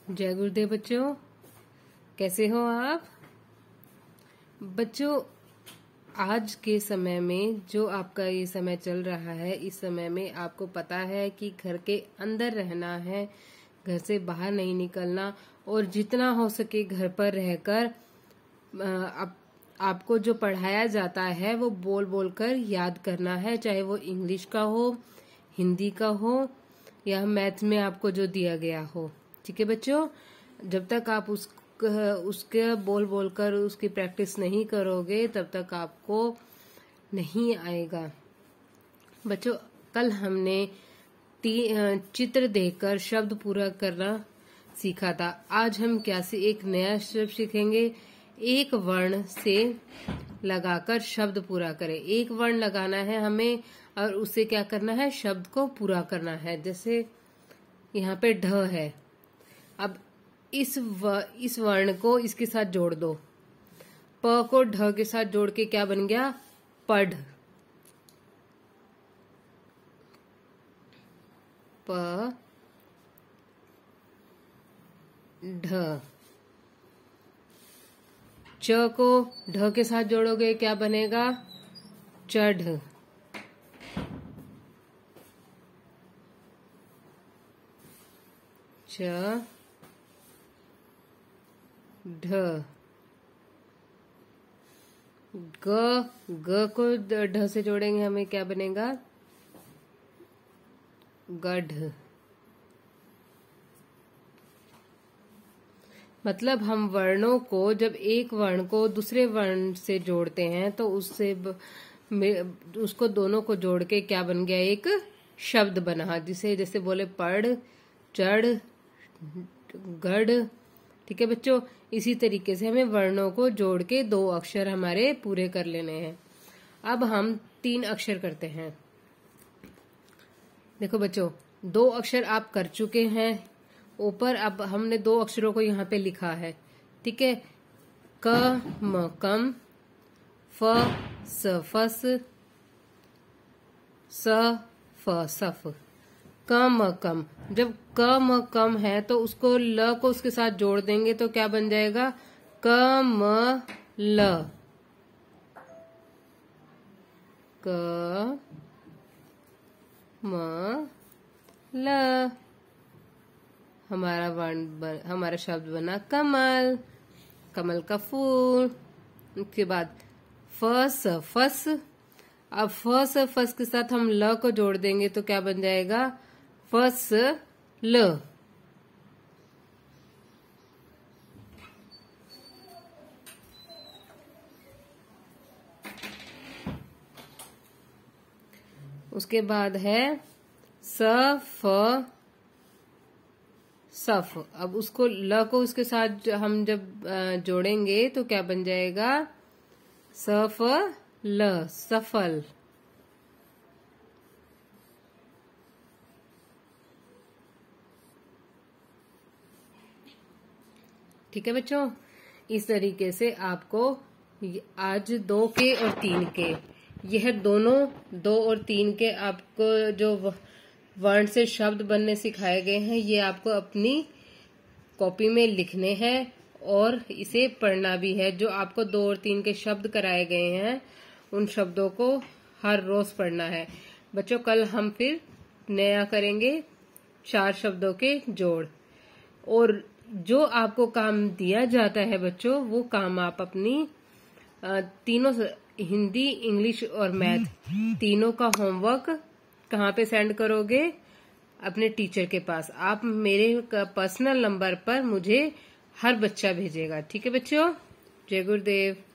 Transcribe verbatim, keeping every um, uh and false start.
जय गुरुदेव बच्चों, कैसे हो आप बच्चों। आज के समय में जो आपका ये समय चल रहा है, इस समय में आपको पता है कि घर के अंदर रहना है, घर से बाहर नहीं निकलना और जितना हो सके घर पर रहकर आप, आपको जो पढ़ाया जाता है वो बोल बोल कर याद करना है, चाहे वो इंग्लिश का हो, हिंदी का हो या मैथ में आपको जो दिया गया हो। ठीक है बच्चों, जब तक आप उस उसके बोल बोल कर उसकी प्रैक्टिस नहीं करोगे तब तक आपको नहीं आएगा। बच्चों, कल हमने चित्र देखकर शब्द पूरा करना सीखा था। आज हम क्या से एक नया शब्द सीखेंगे। एक वर्ण से लगाकर शब्द पूरा करें। एक वर्ण लगाना है हमें और उससे क्या करना है, शब्द को पूरा करना है। जैसे यहाँ पे ढ है, अब इस व, इस वर्ण को इसके साथ जोड़ दो। प को ढ के साथ जोड़ के क्या बन गया, पढ़। प ढ। च को ढ के साथ जोड़ोगे क्या बनेगा, चढ़। च ढ। ग ग को ढ से जोड़ेंगे हमें क्या बनेगा, गढ़। मतलब हम वर्णों को, जब एक वर्ण को दूसरे वर्ण से जोड़ते हैं तो उससे उसको दोनों को जोड़ के क्या बन गया, एक शब्द बना, जिसे जैसे बोले पढ़, चढ़, गढ़। ठीक है बच्चों, इसी तरीके से हमें वर्णों को जोड़ के दो अक्षर हमारे पूरे कर लेने हैं। अब हम तीन अक्षर करते हैं। देखो बच्चों, दो अक्षर आप कर चुके हैं ऊपर। अब हमने दो अक्षरों को यहाँ पे लिखा है। ठीक है, क म कम, फ स फस, स फ सफ। क म कम, जब क म कम है तो उसको ल को उसके साथ जोड़ देंगे तो क्या बन जाएगा, क म ल। क म ल। हमारा वर्ण हमारा शब्द बना कमल, कमल का फूल। उसके बाद फ स फस। अब फ स फस के साथ हम ल को जोड़ देंगे तो क्या बन जाएगा, फस ल। उसके बाद है स फ सफ। अब उसको ल को उसके साथ हम जब जोड़ेंगे तो क्या बन जाएगा, स फ ल, सफल। ठीक है बच्चों, इस तरीके से आपको आज दो के और तीन के, यह दोनों दो और तीन के आपको जो वर्ण से शब्द बनने सिखाए गए हैं, ये आपको अपनी कॉपी में लिखने हैं और इसे पढ़ना भी है। जो आपको दो और तीन के शब्द कराए गए हैं, उन शब्दों को हर रोज पढ़ना है। बच्चों, कल हम फिर नया करेंगे चार शब्दों के जोड़। और जो आपको काम दिया जाता है बच्चों, वो काम आप अपनी तीनों हिंदी, इंग्लिश और मैथ तीनों का होमवर्क कहाँ पे सेंड करोगे, अपने टीचर के पास। आप मेरे पर्सनल नंबर पर मुझे हर बच्चा भेजेगा। ठीक है बच्चों, जय गुरुदेव।